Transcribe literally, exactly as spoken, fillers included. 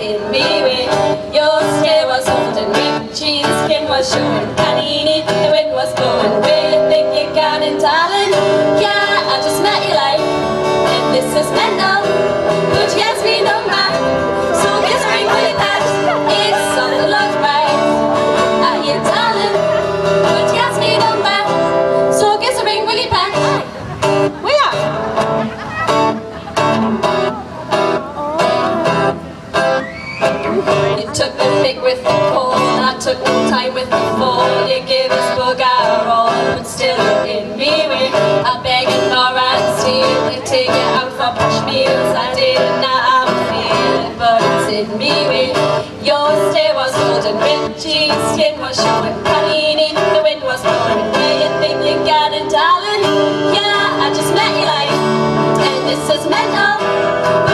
in me way. Your stare was holding ripped jeans, skin was showing panini, the wind was blowing. Where you think you're going, darling? Yeah, I just met you like, and this is mental. But you ask me no man, so guess I ain't really that. It's something look right. Are you darling? But you ask me no man, so guess I ain't really back. We are. You took the pick with the pole, I took the time with the fall. You gave us bug our all, but still in me way. I'm begging for honesty, they take you out for push meals. I didn't know how to feel it, but it's in me way. Your stare was holding ripped jeans, skin was showing panini, the wind was blowing. Where you think you got it, darling? Yeah, I just met you like, and this is mental.